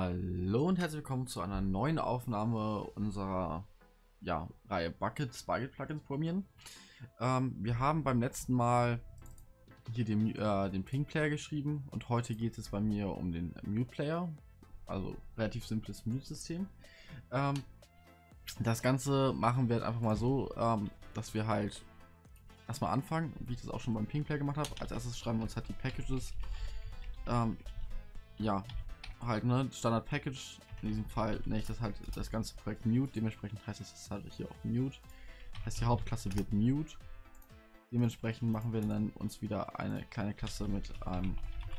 Hallo und herzlich willkommen zu einer neuen Aufnahme unserer Reihe Bucket Plugins programmieren. Wir haben beim letzten Mal hier den Ping Player geschrieben und heute geht es bei mir um den Mute Player, also relativ simples Mute-System. Das Ganze machen wir einfach mal so, dass wir halt erstmal anfangen, wie ich das auch schon beim Ping Player gemacht habe. Als erstes schreiben wir uns halt die Packages. Halt, ne, Standard Package. In diesem Fall nenne ich das halt das ganze Projekt Mute. Dementsprechend heißt es halt hier auch Mute. Heißt, die Hauptklasse wird Mute. Dementsprechend machen wir dann uns wieder eine kleine Klasse mit einem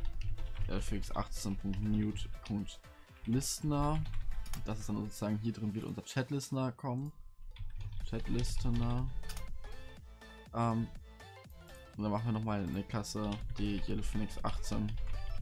fx18.mute.listener. Das ist dann sozusagen hier drin wird unser Chat-Listener kommen. Chat-Listener. Und dann machen wir nochmal eine Klasse, die yellowphoenix18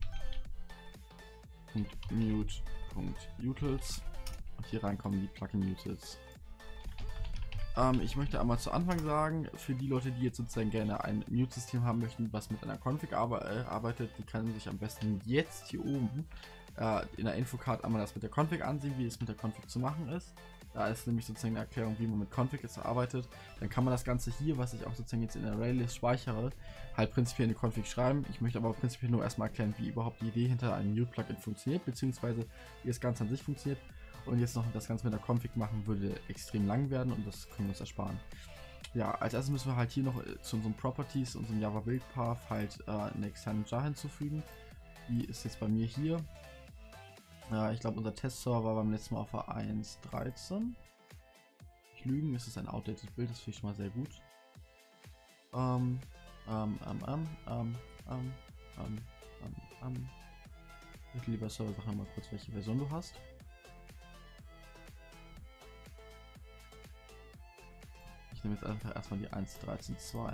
Mute.utils und hier reinkommen die Plugin-Utils. Ich möchte einmal zu Anfang sagen, für die Leute, die jetzt sozusagen gerne ein Mute-System haben möchten, was mit einer Config arbeitet, die können sich am besten jetzt hier oben in der Infocard einmal das mit der Config ansehen, wie es mit der Config zu machen ist. Da ist nämlich sozusagen eine Erklärung, wie man mit Config jetzt arbeitet. Dann kann man das Ganze hier, was ich auch sozusagen jetzt in der Arraylist speichere, halt prinzipiell in die Config schreiben. Ich möchte aber prinzipiell nur erstmal erklären, wie überhaupt die Idee hinter einem Mute-Plugin funktioniert, beziehungsweise wie das Ganze an sich funktioniert. Und jetzt noch das Ganze mit der Config machen würde extrem lang werden und das können wir uns ersparen. Ja, als erstes müssen wir halt hier noch zu unseren Properties, unserem Java Build Path halt eine externe Jar hinzufügen. Die ist jetzt bei mir hier. Ich glaube, unser Testserver war beim letzten Mal auf der 1.13. Ich lügen, es ist ein outdated Bild, das finde ich schon mal sehr gut. Ich lieber Server, sag mal kurz, welche Version du hast. Ich nehme jetzt einfach erstmal die 1.13.2.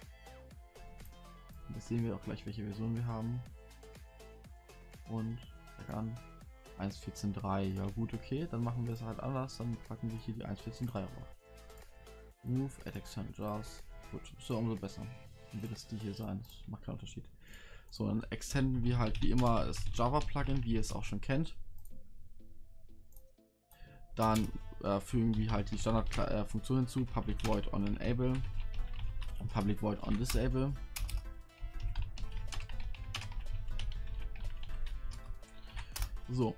Und jetzt sehen wir auch gleich, welche Version wir haben. Und dann 1.14.3. Ja gut, okay, dann machen wir es halt anders. Dann packen wir hier die 1.14.3 auf. Move, add external jars. Gut, so umso besser. Dann wird es die hier sein. Das macht keinen Unterschied. So, dann extenden wir halt wie immer das Java-Plugin, wie ihr es auch schon kennt. Dann fügen wir halt die Standardfunktion hinzu, public void on enable und public void on disable. So.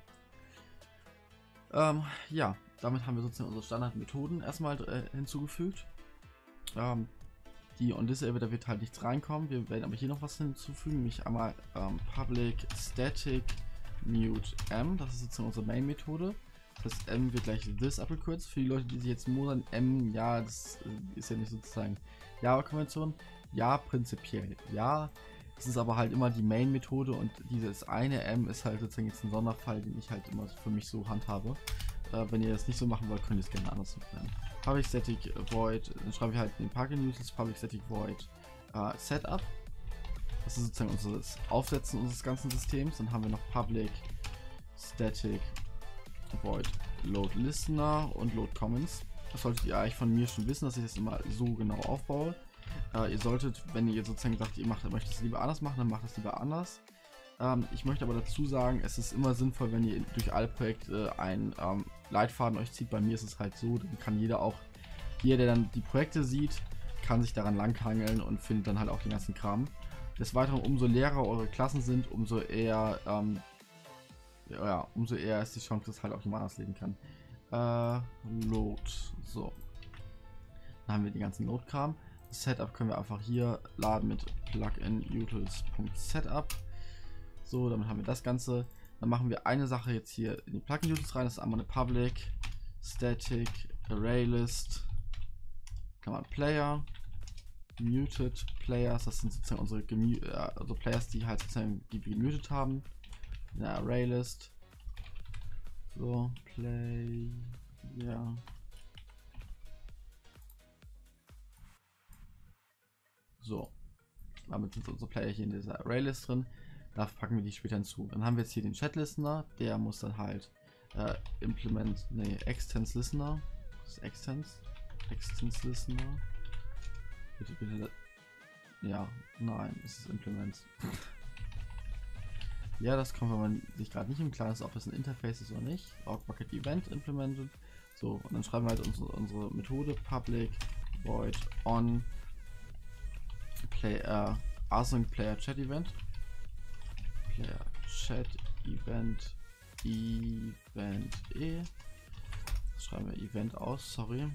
Ja, damit haben wir sozusagen unsere Standardmethoden erstmal hinzugefügt. Die on disable, da wird halt nichts reinkommen. Wir werden aber hier noch was hinzufügen, nämlich einmal public static mute m, das ist sozusagen unsere Main-Methode. Das M wird gleich this abgekürzt. Für die Leute, die sich jetzt wundern, M, ja, das ist ja nicht sozusagen Java-Konvention. Ja, prinzipiell, ja. Das ist aber halt immer die Main-Methode und dieses eine M ist halt sozusagen jetzt ein Sonderfall, den ich halt immer für mich so handhabe. Wenn ihr das nicht so machen wollt, könnt ihr es gerne anders machen. Public Static Void, dann schreibe ich halt den Plugin-Utils Public Static Void Setup. Das ist sozusagen das Aufsetzen unseres ganzen Systems. Dann haben wir noch Public Static Void Load Listener und Load Comments. Das solltet ihr eigentlich von mir schon wissen, dass ich das immer so genau aufbaue. Ihr solltet, wenn ihr sozusagen sagt, ihr möchtet es lieber anders machen, dann macht es lieber anders. Ich möchte aber dazu sagen, es ist immer sinnvoll, wenn ihr durch alle Projekte einen Leitfaden euch zieht. Bei mir ist es halt so, dann kann jeder, der dann die Projekte sieht, kann sich daran langhangeln und findet dann halt auch den ganzen Kram. Des Weiteren, umso leerer eure Klassen sind, umso eher ist die Chance, dass halt auch jemand anders lesen kann. Load. So. Dann haben wir die ganzen Load-Kram. Das Setup können wir einfach hier laden mit plugin-utils.setup. So, damit haben wir das Ganze. Dann machen wir eine Sache jetzt hier in die Plugin-Utils rein. Das ist einmal eine Public Static ArrayList Player Muted Players. Das sind sozusagen unsere Players, die halt sozusagen die wir gemutet haben. Eine ArrayList. So, Play. Ja. So. Damit sind unsere Player hier in dieser ArrayList drin. Da packen wir die später hinzu. Dann haben wir jetzt hier den Chat-Listener. Der muss dann halt Extens Listener. Das ist Extens Listener. Bitte. Ja, nein, es ist Implement. Ja, das kommt, wenn man sich gerade nicht im Klaren ist, ob es ein Interface ist oder nicht. Org Bucket Event implemented. So, und dann schreiben wir halt unsere Methode public void on async player chat event. Player chat event Das schreiben wir Event aus, sorry.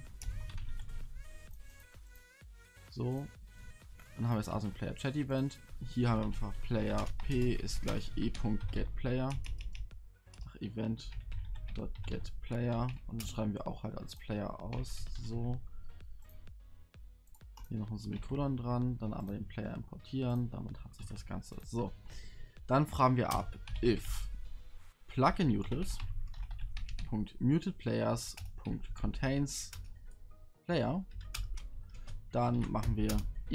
So. Dann haben wir das async player chat event. Hier haben wir einfach player p ist gleich e.getPlayer. Event.getPlayer und dann schreiben wir auch halt als Player aus. So. Hier noch ein Semikolon dran, dann aber den Player importieren, damit hat sich das Ganze. So. Dann fragen wir ab if plugin-utils.mutedPlayers.contains Player. Dann machen wir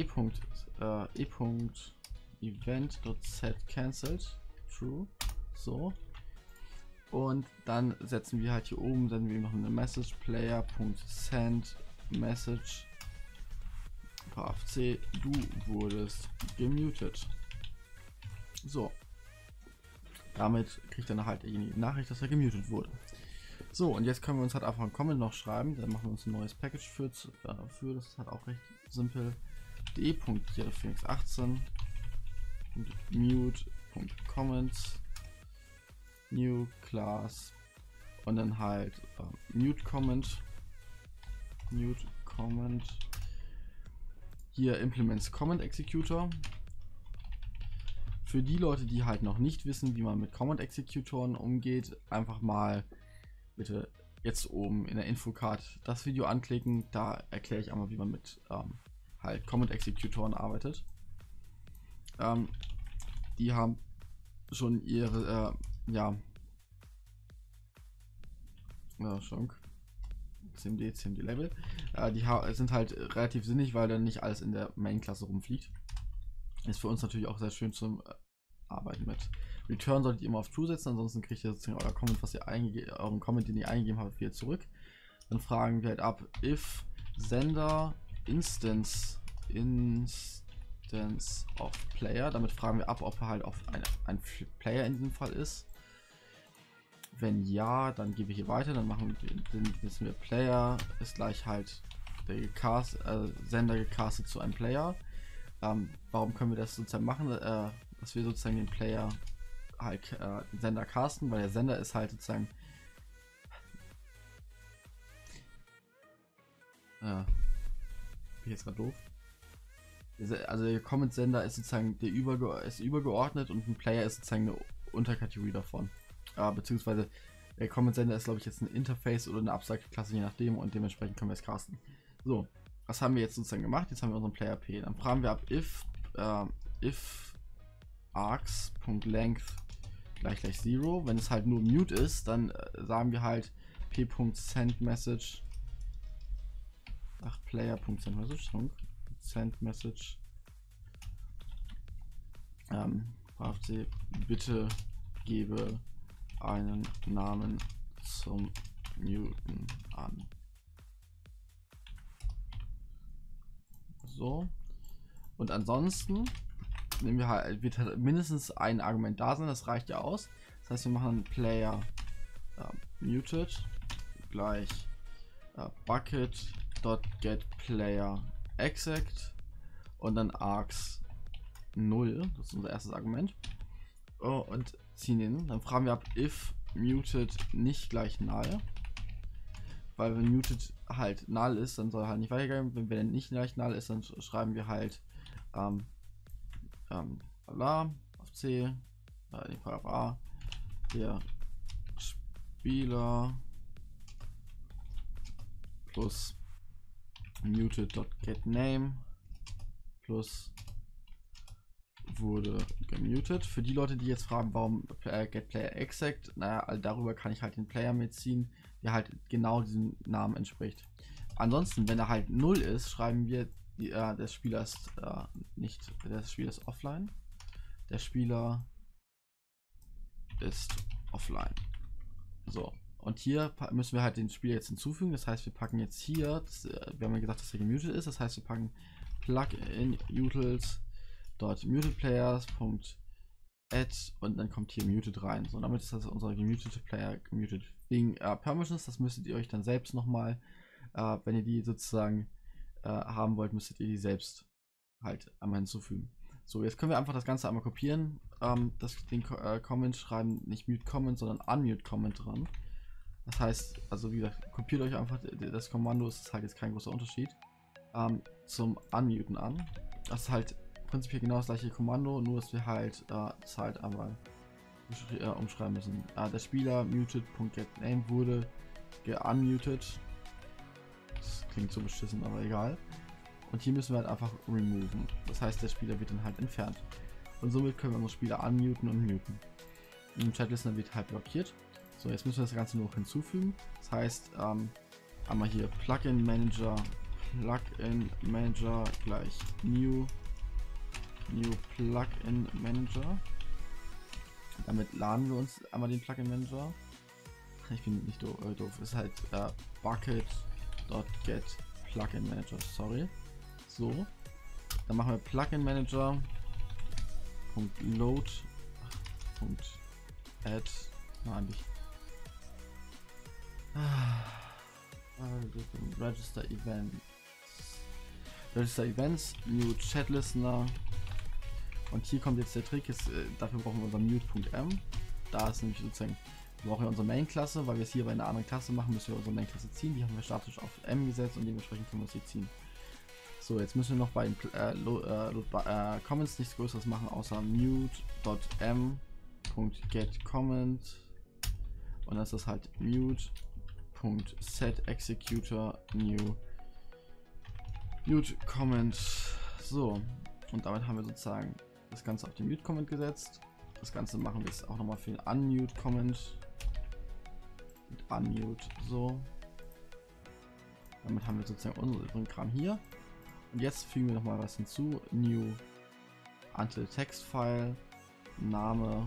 event.setCancelled true. So. Und dann setzen wir halt hier oben, senden wir noch eine Message player.send message VFC, du wurdest gemutet. So. Damit kriegt dann halt die Nachricht, dass er gemutet wurde. So, und jetzt können wir uns halt einfach ein Comment noch schreiben. Dann machen wir uns ein neues Package für das ist halt auch recht simpel. de.phoenix18 mute.comments new class und dann halt mute comment hier implements comment executor. Für die Leute, die halt noch nicht wissen, wie man mit comment executoren umgeht, einfach mal bitte jetzt oben in der Infocard das Video anklicken. Da erkläre ich einmal, wie man mit halt comment executoren arbeitet. Die haben schon ihre CMD Level. Die sind halt relativ sinnig, weil dann nicht alles in der Main-Klasse rumfliegt. Ist für uns natürlich auch sehr schön zum Arbeiten mit. Return solltet ihr immer auf True setzen, ansonsten kriegt ihr sozusagen euer Comment, euren Comment, den ihr eingegeben habt, wieder zurück. Dann fragen wir halt ab if Sender Instance of Player. Damit fragen wir ab, ob er halt auf ein Player in diesem Fall ist. Wenn ja, dann gehen wir hier weiter, dann wissen wir Player ist gleich halt der Sender gecastet zu einem Player. Warum können wir das sozusagen machen, dass wir sozusagen den Player halt den Sender casten, weil der Sender ist halt sozusagen bin ich jetzt gerade doof. Also der Comment-Sender ist sozusagen übergeordnet und ein Player ist sozusagen eine Unterkategorie davon. Beziehungsweise der Comment-Sender ist, glaube ich, jetzt ein Interface oder eine abstrakte Klasse, je nachdem, und dementsprechend können wir es casten. So, was haben wir jetzt sozusagen gemacht? Jetzt haben wir unseren Player P. Dann fragen wir ab if args.length gleich 0. Wenn es halt nur mute ist, dann sagen wir halt p.sendMessage player.sendMessage sendMessage VFC, bitte gebe einen Namen zum Muten an. So. Und ansonsten nehmen wir halt, wird halt mindestens ein Argument da sein, das reicht ja aus. Das heißt, wir machen Player muted gleich bucket.getPlayerExec und dann args 0. Das ist unser erstes Argument. Und ziehen den. Dann fragen wir ab if muted nicht gleich null. Weil wenn muted halt null ist, dann soll er halt nicht weitergehen. Wenn der nicht gleich null ist, dann schreiben wir halt bla auf C, in dem Fall auf A, der Spieler plus muted.getName plus wurde gemutet. Für die Leute, die jetzt fragen, warum getPlayerExec, naja, darüber kann ich halt den Player mitziehen, der halt genau diesem Namen entspricht. Ansonsten, wenn er halt 0 ist, schreiben wir, der Spieler ist der Spieler ist offline. Der Spieler ist offline. So, und hier müssen wir halt den Spieler jetzt hinzufügen. Das heißt, wir packen jetzt hier, wir haben ja gesagt, dass er gemutet ist. Das heißt, wir packen plugin utils.mutedPlayers. add und dann kommt hier muted rein. So, damit ist das unser gemutete Player gemutet. Wegen Permissions, das müsstet ihr euch dann selbst nochmal, wenn ihr die sozusagen haben wollt, müsstet ihr die selbst halt einmal hinzufügen. So, jetzt können wir einfach das Ganze einmal kopieren. Den Comment schreiben, nicht mute comment, sondern unmute comment dran. Das heißt, also wie gesagt, kopiert euch einfach das Kommando, ist halt jetzt kein großer Unterschied. Zum Unmuten an. Das ist halt prinzipiell genau das gleiche Kommando, nur dass wir halt das halt einmal umschreiben müssen. Der Spieler muted.getName wurde geunmuted. Das klingt so beschissen, aber egal. Und hier müssen wir halt einfach removen. Das heißt, der Spieler wird dann halt entfernt. Und somit können wir unsere Spieler unmuten und muten. Im Chatlistener wird halt blockiert. So, jetzt müssen wir das Ganze nur noch hinzufügen. Das heißt, einmal hier Plugin Manager gleich New Plugin Manager. Damit laden wir uns einmal den Plugin Manager. Ich bin nicht doof. Ist halt bucket.get Plugin Manager. Sorry. So. Dann machen wir Plugin Manager. .load. .add. Nein, nicht. Register Events. Register Events. New Chat Listener. Und hier kommt jetzt der Trick, dafür brauchen wir unser mute.m. Da ist nämlich sozusagen, wir brauchen ja unsere Main-Klasse, weil wir es hier bei einer anderen Klasse machen, müssen wir unsere Main-Klasse ziehen. Die haben wir statisch auf m gesetzt und dementsprechend können wir sie ziehen. So, jetzt müssen wir noch bei den Comments nichts Größeres machen, außer mute.m.getComment. Und das ist halt mute.setExecutor new mute.comment. So, und damit haben wir sozusagen das Ganze auf den Mute-Comment gesetzt. Das Ganze machen wir jetzt auch nochmal für den Unmute-Comment. Mit Unmute, so. Damit haben wir sozusagen unseren Kram hier. Und jetzt fügen wir nochmal was hinzu. New Until Text File. Name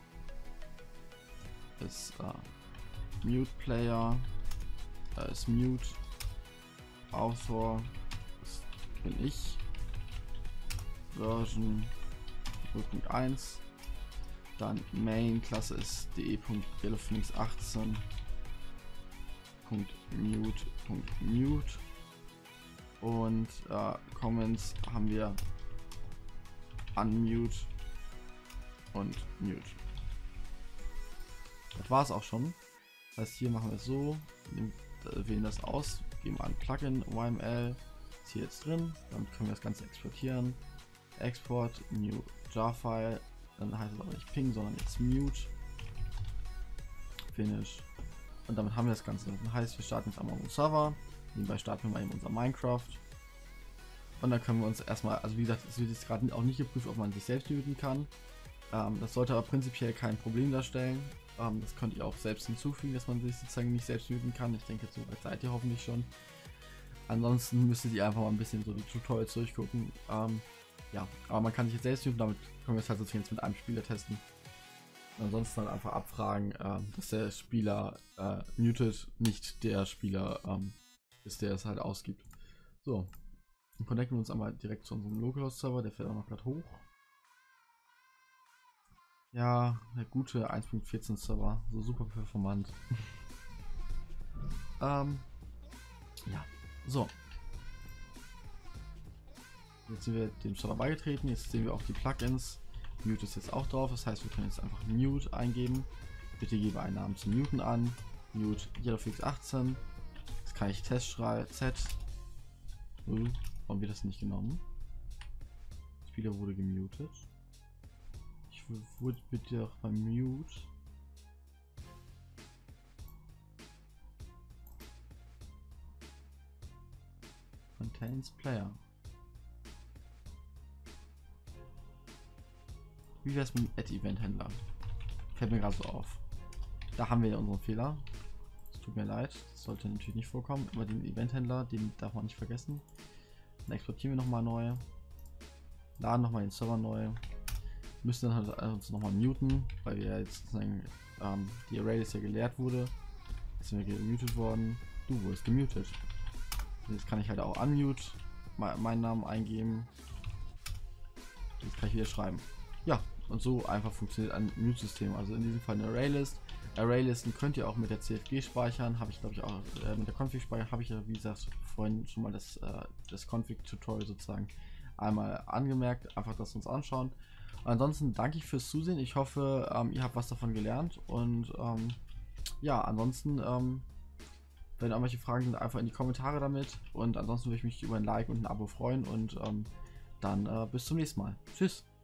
ist Mute Player. Da ist Mute. Author bin ich. Version 0.1. Dann Main Klasse ist de.yellowphoenix18.mute.mute und Comments haben wir unmute und mute. Das war es auch schon. Das heißt, hier machen wir es so, wählen das aus, geben an Plugin YML, ist hier jetzt drin, damit können wir das Ganze exportieren. Export, New Jar-File, dann heißt es aber nicht Ping, sondern jetzt Mute. Finish. Und damit haben wir das Ganze. Das heißt, wir starten jetzt einmal unseren Server. Nebenbei starten wir mal eben unser Minecraft. Und dann können wir uns erstmal, also wie gesagt, es wird jetzt gerade auch nicht geprüft, ob man sich selbst muten kann. Das sollte aber prinzipiell kein Problem darstellen. Das könnt ihr auch selbst hinzufügen, dass man sich sozusagen nicht selbst muten kann. Ich denke, so weit seid ihr hoffentlich schon. Ansonsten müsstet ihr einfach mal ein bisschen so die Tutorials durchgucken. Ja, aber man kann sich jetzt selbst muten, damit können wir es halt sozusagen jetzt mit einem Spieler testen. Ansonsten halt einfach abfragen, dass der Spieler mutet, nicht der Spieler ist, der es halt ausgibt. So, dann connecten wir uns einmal direkt zu unserem Localhost-Server, der fährt auch noch gerade hoch. Ja, der gute 1.14 Server, so super performant. Ja, so. Jetzt sind wir dem Server beigetreten, jetzt sehen wir auch die Plugins. Mute ist jetzt auch drauf, das heißt, wir können jetzt einfach Mute eingeben. Bitte gebe einen Namen zum Muten an. Mute yellowphoenix18. Jetzt kann ich Test schreiben. Z. Warum wird das nicht genommen? Der Spieler wurde gemutet. Ich wurde bitte auch beim Mute. Contains Player. Wie wäre es mit dem Add-Event-Händler? Fällt mir gerade so auf. Da haben wir ja unseren Fehler. Es tut mir leid, das sollte natürlich nicht vorkommen. Aber den Event-Händler, den darf man nicht vergessen. Dann exportieren wir nochmal neu. Laden nochmal den Server neu. Müssen dann halt uns nochmal muten, weil wir jetzt sozusagen die Array ist ja geleert wurde. Jetzt sind wir gemutet worden. Du wurdest gemutet. Jetzt kann ich halt auch unmute meinen Namen eingeben. Jetzt kann ich wieder schreiben. Ja, Und so einfach funktioniert ein Mute-System. Also in diesem Fall eine Arraylist. Arraylisten könnt ihr auch mit der CFG speichern, habe ich glaube ich auch mit der Config speichern, habe ich ja wie gesagt vorhin schon mal das Config-Tutorial sozusagen einmal angemerkt, einfach das uns anschauen. Ansonsten danke ich fürs Zusehen, ich hoffe ihr habt was davon gelernt und ja, ansonsten wenn irgendwelche Fragen sind, einfach in die Kommentare damit und ansonsten würde ich mich über ein Like und ein Abo freuen und dann bis zum nächsten Mal. Tschüss!